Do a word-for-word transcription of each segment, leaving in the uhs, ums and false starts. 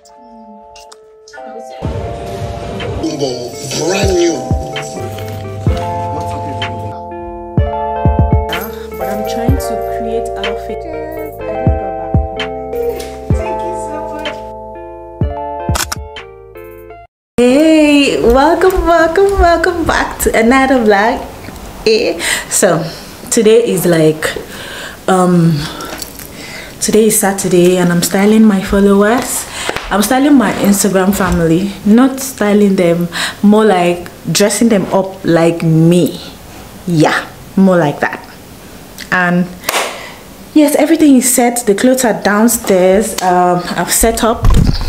Brand new. But I'm trying to create outfit. I just got back home. Thank you so much. Hey, welcome, welcome, welcome back to another vlog. Hey. So today is like um today is Saturday and I'm styling my followers. I'm styling my Instagram family, not styling them, more like dressing them up like me. Yeah, more like that. And yes, everything is set. The clothes are downstairs. um I've set up,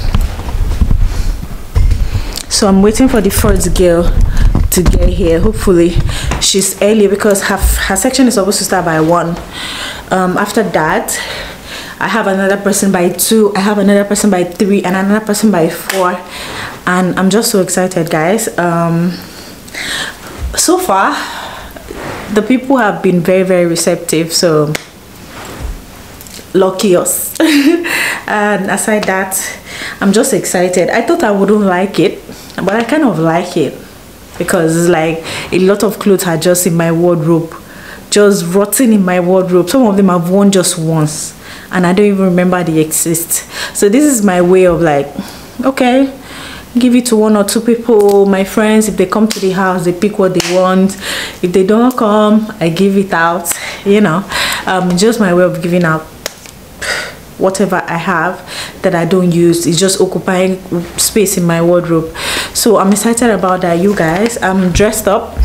so I'm waiting for the first girl to get here. Hopefully she's early because her, her section is supposed to start by one. Um after that I have another person by two, I have another person by three, and another person by four, and I'm just so excited, guys. Um so far the people have been very very receptive, so lucky us. And aside that, I'm just excited. I thought I wouldn't like it, but I kind of like it because it's like a lot of clothes are just in my wardrobe, just rotting in my wardrobe. Some of them I've worn just once and I don't even remember they exist. So this is my way of like, okay, give it to one or two people, my friends. If they come to the house, they pick what they want. If they don't come, I give it out, you know. Um just my way of giving out whatever I have that I don't use. It's just occupying space in my wardrobe. So I'm excited about that, you guys. I'm dressed up.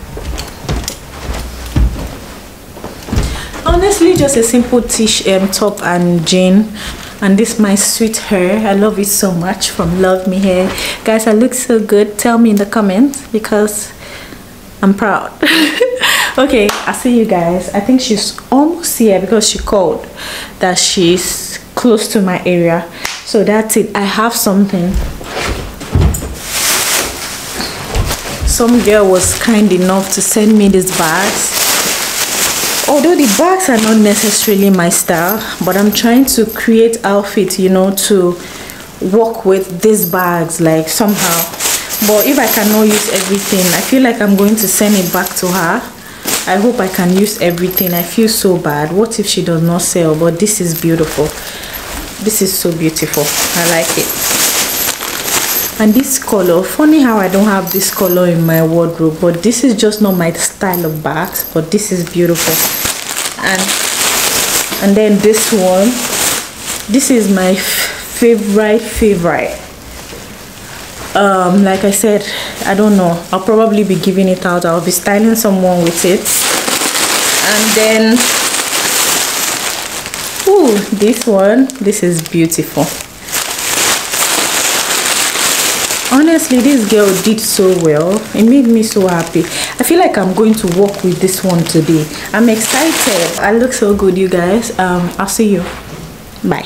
Honestly, just a simple t-shirt, um, top and jean, and this my sweet hair. I love it so much from Love Me Hair. Guys, I look so good. Tell me in the comments because I'm proud. Okay, I'll see you guys. I think she's almost here because she called that she's close to my area. So that's it. I have something. Some girl was kind enough to send me these bags. Although the bags are not necessarily my style, but I'm trying to create outfits, you know, to work with these bags like somehow. But if I cannot use everything, I feel like I'm going to send it back to her. I hope I can use everything. I feel so bad. What if she does not sell? But this is beautiful. This is so beautiful. I like it. And this color, funny how I don't have this color in my wardrobe, but this is just not my style of bags, but this is beautiful. And and then this one, this is my favorite favorite. Um like I said, I don't know, I'll probably be giving it out. I'll be styling someone with it. And then ooh, this one, this is beautiful. Honestly, this girl did so well. It made me so happy. I feel like I'm going to work with this one today. I'm excited. I look so good, you guys. Um, I'll see you. Bye.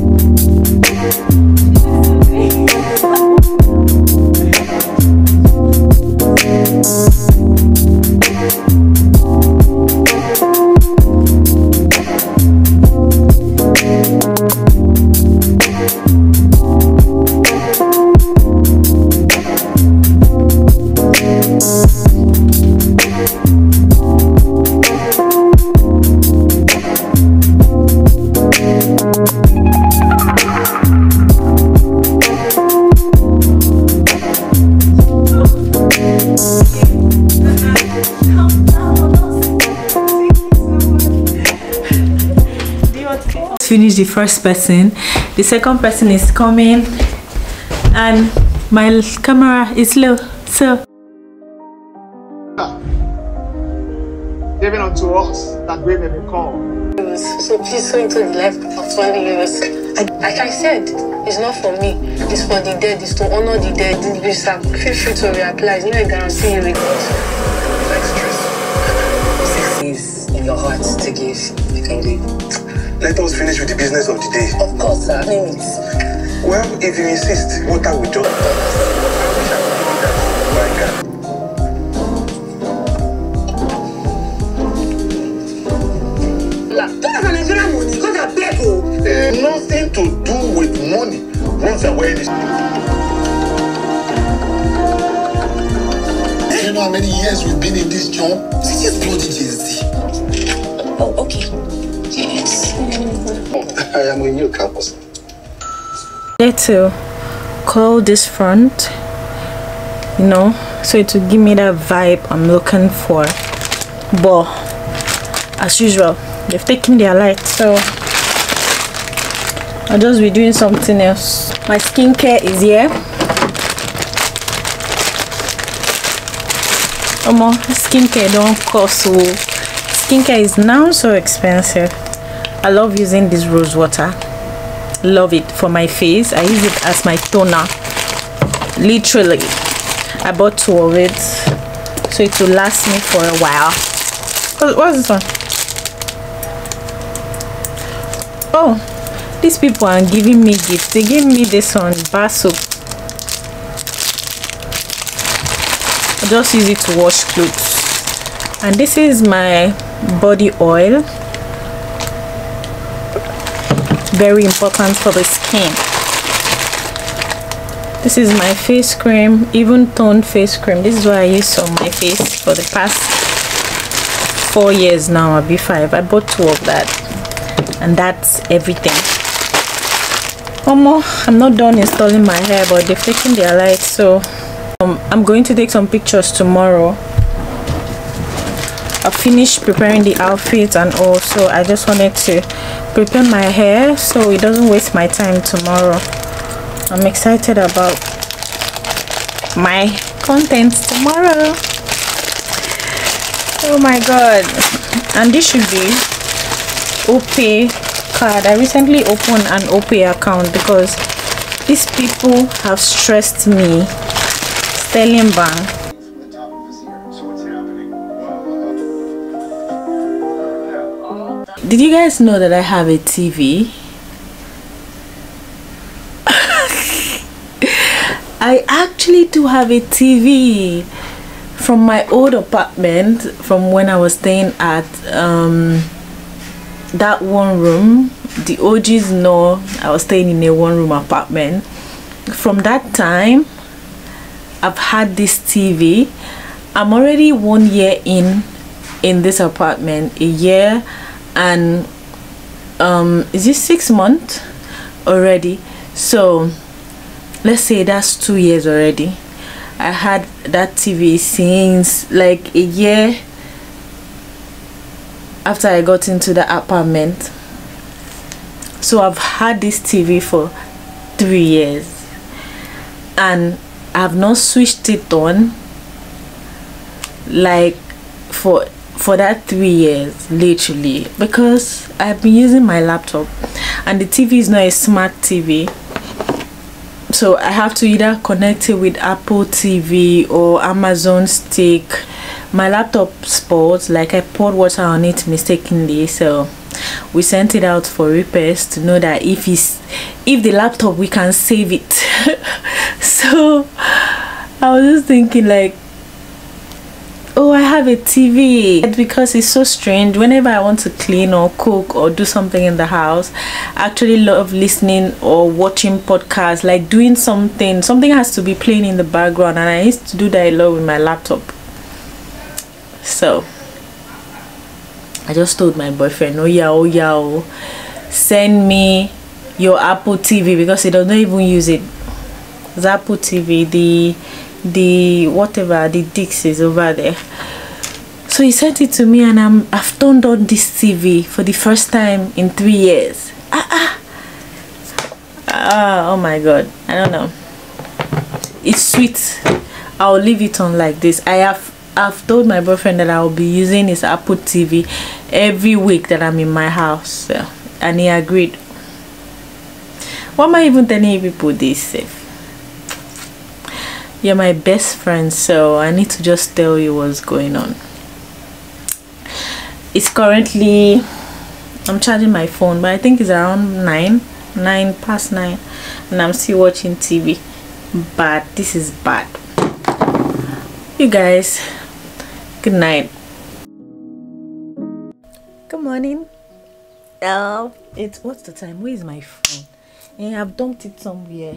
Finish the first person, the second person is coming, and my camera is low, so given unto us that we may become. So please so into the life of twenty years. Like I said, it's not for me, it's for the dead, it's to honor the dead. Please feel free to reapply. It's not a guarantee you will get. Six days in your heart to give, you can give. Let us finish with the business of the day. Of course, sir. Name it. Well, if you insist, what I will do. That is an Nigerian money. Because I beg you. Uh, nothing to do with money. Once I'm wearing this. Do you know how many years we've been in this job? This is bloody G S D. Oh, okay. Yes. I am a new campus. Need to curl this front, you know, so it will give me that vibe I'm looking for. But as usual, they've taken their light, so I'll just be doing something else. My skincare is here. Oh my, skincare don't cost so. Skincare is now so expensive. I love using this rose water. Love it for my face. I use it as my toner. Literally, I bought two of it, so it will last me for a while. What, what's this one? Oh, these people are giving me gifts. They gave me this one, bar soap. I just use it to wash clothes. And this is my body oil. Very important for the skin. This is my face cream, even toned face cream. This is what I use on my face for the past four years now. I'll be five. I bought two of that, and that's everything. One more. I'm not done installing my hair, but they've taken their light, so um, I'm going to take some pictures tomorrow. I finished preparing the outfit, and also I just wanted to prepare my hair so it doesn't waste my time tomorrow. I'm excited about my content tomorrow. Oh my god. And this should be OPay card. I recently opened an OPay account because these people have stressed me. Sterling Bank. Did you guys know that I have a T V? I actually do have a T V from my old apartment, from when I was staying at um, that one room. The O Gs know I was staying in a one room apartment. From that time, I've had this T V. I'm already one year in in this apartment, a year and um is it six months already, so let's say that's two years already. I had that T V since like a year after I got into the apartment, so I've had this T V for three years and I've not switched it on like for for that three years literally, because I've been using my laptop and the T V is not a smart T V, so I have to either connect it with Apple T V or Amazon Stick. My laptop spoiled, like I poured water on it mistakenly, so we sent it out for repairs to know that if it's if the laptop we can save it. So I was just thinking like, oh, I have a T V. Because it's so strange, whenever I want to clean or cook or do something in the house, I actually love listening or watching podcasts, like doing something something has to be playing in the background, and I used to do that a lot with my laptop. So I just told my boyfriend, oh yeah, oh yeah, oh, send me your Apple T V, because he doesn't even use it. The Apple T V, the the whatever the Dix is over there. So he sent it to me, and I'm I've turned on this T V for the first time in three years. Ah ah ah! Oh my god! I don't know. It's sweet. I'll leave it on like this. I have I've told my boyfriend that I'll be using his Apple T V every week that I'm in my house, so, and he agreed. Why am I even telling you people this? You're my best friend, so I need to just tell you what's going on. It's currently, I'm charging my phone, but I think it's around nine nine past nine, and I'm still watching T V. But this is bad. You guys, good night. Good morning. Uh, it's what's the time? Where is my phone? and I've dumped it somewhere.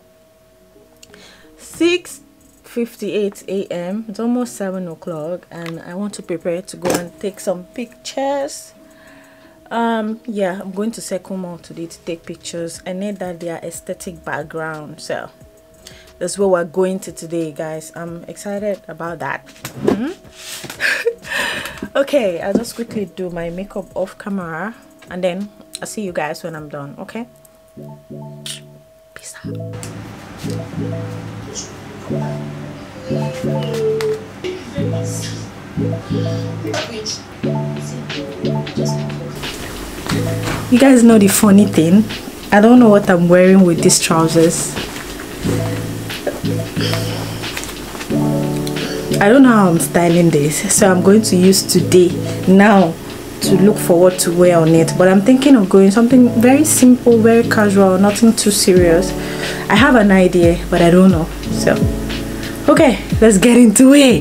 Six fifty-eight a m It's almost seven o'clock, and I want to prepare to go and take some pictures. Um yeah, I'm going to Circle Mall today to take pictures. I need that their aesthetic background, so that's what we're going to today, guys. I'm excited about that. Mm-hmm. Okay, I'll just quickly do my makeup off camera, and then I'll see you guys when I'm done. Okay, peace out. You guys know the funny thing, I don't know what I'm wearing with these trousers. I don't know how I'm styling this, so I'm going to use today now to look forward to wear on it. But I'm thinking of going something very simple, very casual, nothing too serious. I have an idea, but I don't know. So okay, let's get into it.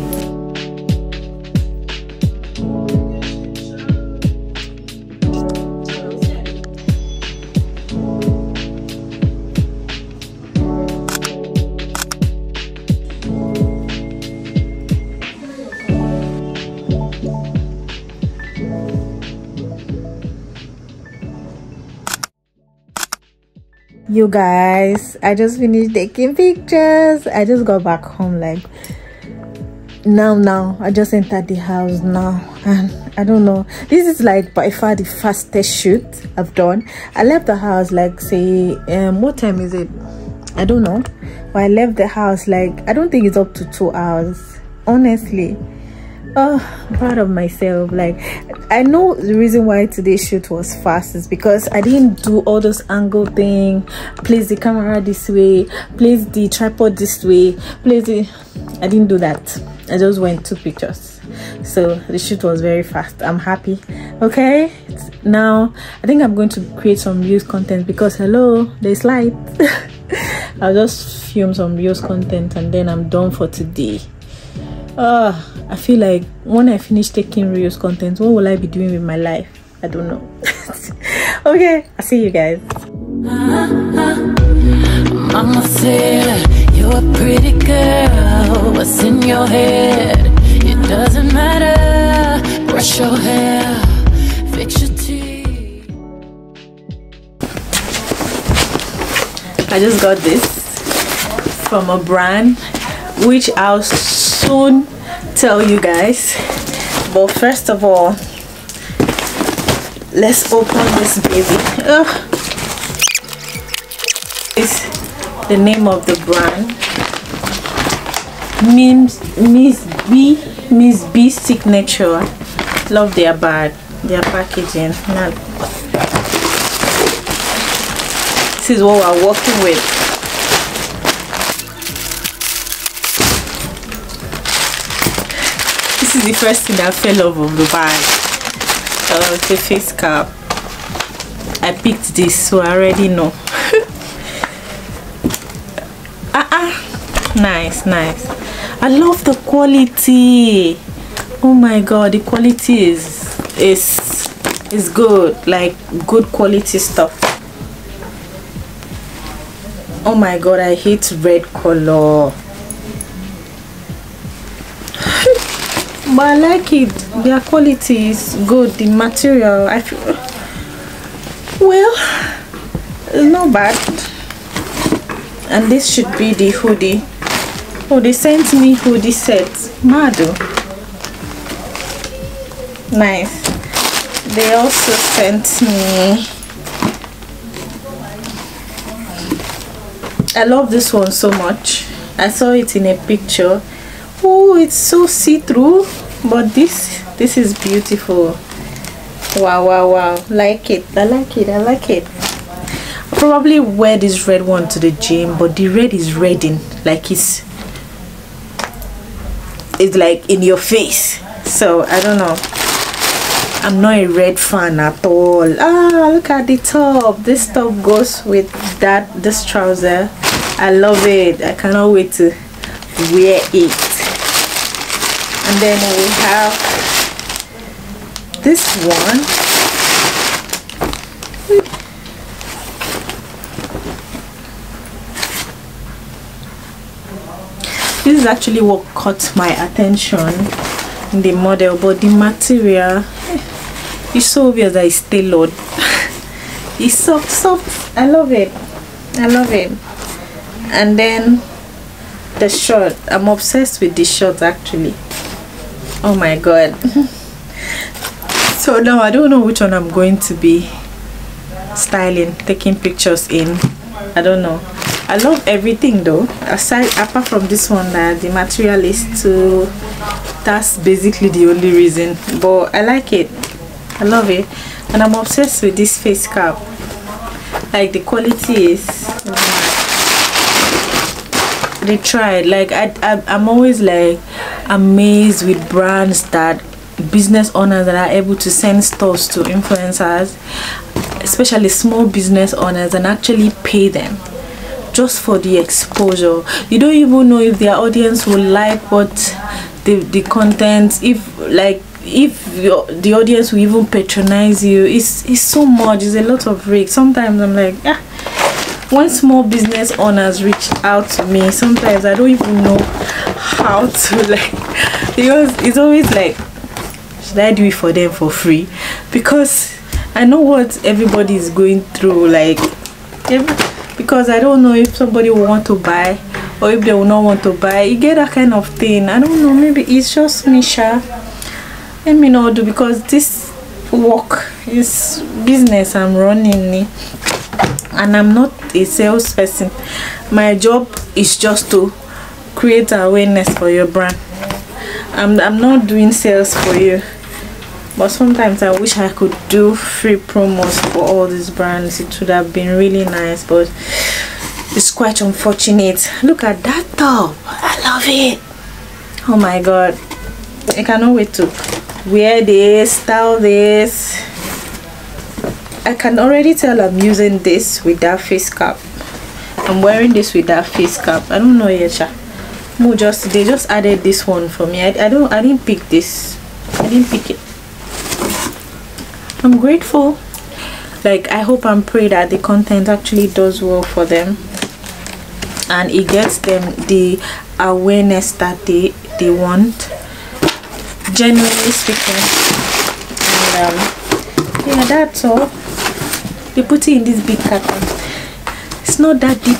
You guys, I just finished taking pictures. I just got back home like now now I just entered the house now, and I don't know, this is like by far the fastest shoot I've done. I left the house like, say um what time is it? I don't know, but I left the house like, I don't think it's up to two hours, honestly. Oh, I'm proud of myself. Like, I know the reason why today's shoot was fast is because I didn't do all those angle thing, place the camera this way, place the tripod this way, place the I didn't do that. I just went took pictures. So the shoot was very fast. I'm happy. Okay, now I think I'm going to create some reels content because hello, there's light. I'll just film some reels content and then I'm done for today. uh I feel like when I finish taking reels content, what will I be doing with my life? I don't know. Okay, I'll see you guys. Mama said you're a pretty girl. What's in your head? It doesn't matter. Brush your hair, fix your teeth. I just got this from a brand which I'll soon tell you guys, but first of all, let's open this baby. Ugh. It's the name of the brand, Miss Miss B Miss B Signature. Love their bag, their packaging. Now, this is what we're working with. This is the first thing that fell off of the bag. Oh, it's a face cap. I picked this, so I already know. Ah ah, nice, nice. I love the quality. Oh my god, the quality is is is good, like good quality stuff. Oh my god, I hate red color. But I like it. Their quality is good. The material, I feel, well, it's not bad. And this should be the hoodie. Oh, they sent me hoodie sets. Mado. Nice. They also sent me, I love this one so much. I saw it in a picture. Oh, it's so see-through, but this this is beautiful. Wow, wow, wow. Like it. I like it. I like it. I'll probably wear this red one to the gym, but the red is redding, like it's it's like in your face. So I don't know, I'm not a red fan at all. Ah, look at the top. This top goes with that this trouser. I love it. I cannot wait to wear it. And then we have this one. This is actually what caught my attention in the model, but the material is so obvious that it's tailored. It's soft, soft. I love it. I love it. And then the short. I'm obsessed with this short actually. Oh my god. So now I don't know which one I'm going to be styling, taking pictures in. I don't know. I love everything though, aside apart from this one that the material is too, that's basically the only reason, but I like it. I love it. And I'm obsessed with this face cap. Like the quality is, they tried. Like I, I I'm always like amazed with brands that business owners that are able to send stores to influencers, especially small business owners, and actually pay them just for the exposure. You don't even know if their audience will like what the the content, if like if your, the audience will even patronize you. It's it's so much. It's a lot of risk. Sometimes I'm like, ah, when small business owners reach out to me, sometimes I don't even know how to like, because it's always like, should I do it for them for free? Because I know what everybody is going through, like every, because I don't know if somebody will want to buy or if they will not want to buy. You get that kind of thing. I don't know, maybe it's just me, sha. Let me know, do, because this work is business I'm running, and I'm not a salesperson. My job is just to create awareness for your brand. I'm, I'm not doing sales for you, but sometimes I wish I could do free promos for all these brands. It would have been really nice, but it's quite unfortunate. Look at that top. I love it. Oh my god, I cannot wait to wear this, style this. I can already tell I'm using this with that face cap. I'm wearing this with that face cap. I don't know yet, sha. Mo just they just added this one for me. I, I don't I didn't pick this. I didn't pick it. I'm grateful. Like, I hope and pray that the content actually does well for them and it gets them the awareness that they they want, genuinely speaking. And um yeah, that's all. They put it in this big carton. It's not that deep.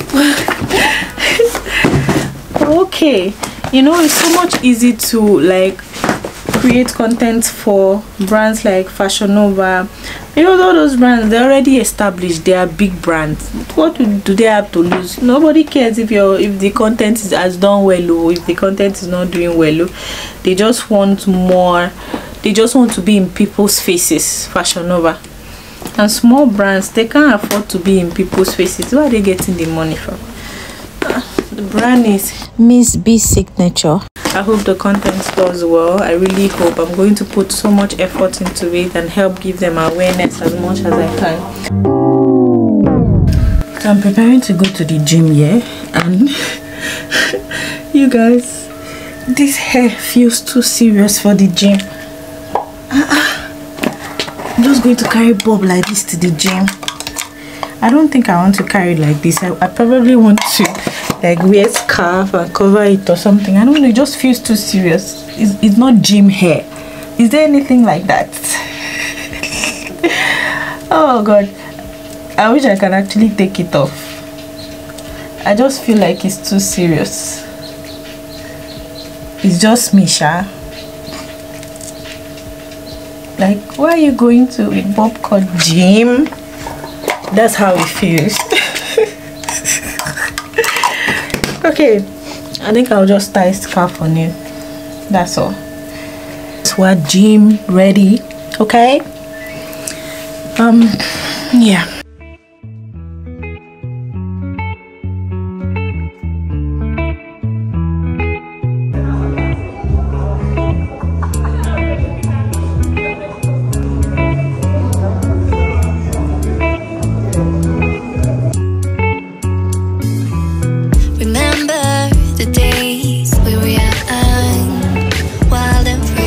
Okay, you know, it's so much easy to like create content for brands like Fashion Nova. You know, all those brands, they're already established. They are big brands. What do they have to lose? Nobody cares if your if the content is has done well or if the content is not doing well. They just want more. They just want to be in people's faces. Fashion Nova and small brands, they can't afford to be in people's faces. Where are they getting the money from? The brand is Miss B Signature. I hope the content does well. I really hope. I'm going to put so much effort into it and help give them awareness as much as I can. So I'm preparing to go to the gym here, and you guys, this hair feels too serious for the gym. I'm just going to carry bob like this to the gym. I don't think I want to carry it like this. I, I probably want to like wear scarf and cover it or something. I don't know, it just feels too serious. It's, it's not gym hair. Is there anything like that? Oh god, I wish I can actually take it off. I just feel like it's too serious. It's just me, sha. Like, why are you going to a bob called gym? That's how it feels. Okay, I think I'll just tie a scarf on you. That's all. So we're gym ready, okay? Um, yeah.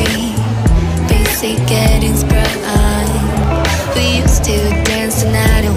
Getting sprung. We used to dance the night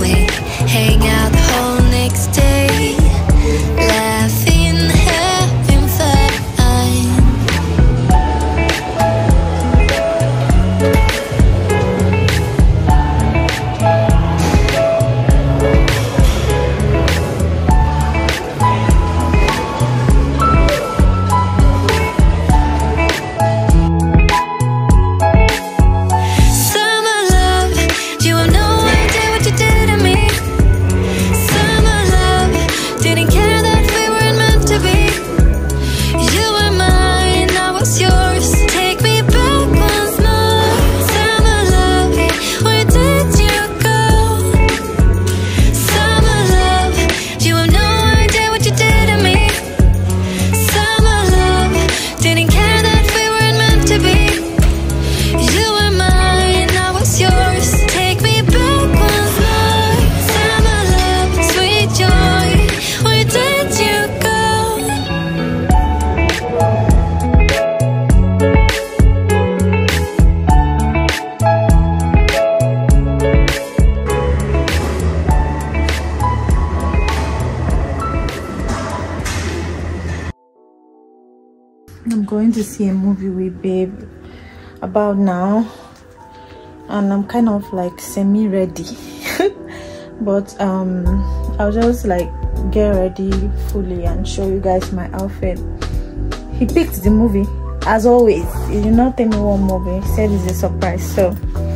I'm going to see a movie with babe about now, and I'm kind of like semi ready. But um I'll just like get ready fully and show you guys my outfit. He picked the movie as always. He did not tell me what movie. He said it's a surprise, so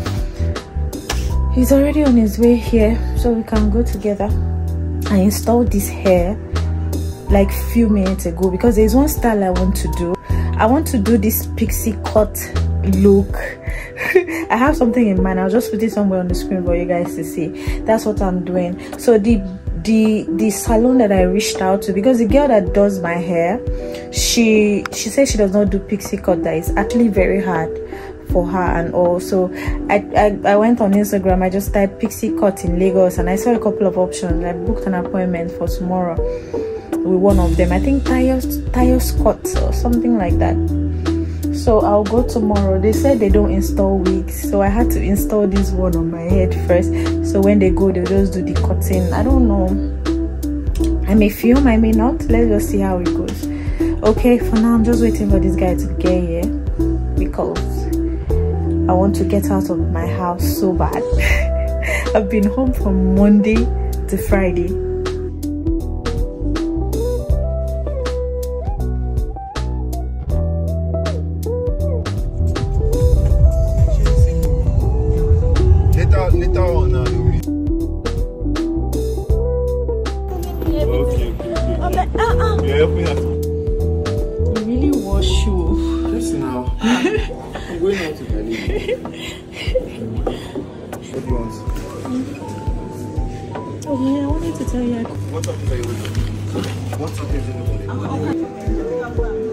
he's already on his way here so we can go together. I installed this hair like few minutes ago because there's one style I want to do. I want to do this pixie cut look. I have something in mind. I'll just put it somewhere on the screen for you guys to see. That's what I'm doing. So the the the salon that I reached out to, because the girl that does my hair, she she said she does not do pixie cut, that is actually very hard for her and all. So I, I I went on Instagram, I just typed pixie cut in Lagos and I saw a couple of options. I booked an appointment for tomorrow with one of them. I think Tayo Tayo Scott or something like that. So I'll go tomorrow. They said they don't install wigs, so I had to install this one on my head first. So when they go, they'll just do the cutting. I don't know, I may film, I may not. Let's just see how it goes. Okay, for now I'm just waiting for this guy to get here because I want to get out of my house so bad. I've been home from Monday to Friday. Later on now. Okay, okay, okay. Uh-uh. Yeah, help me out. You really wash you. Just now. I'm going out to Bali. What do you want? Oh yeah, I wanted to tell you. What's up, What's up, everybody?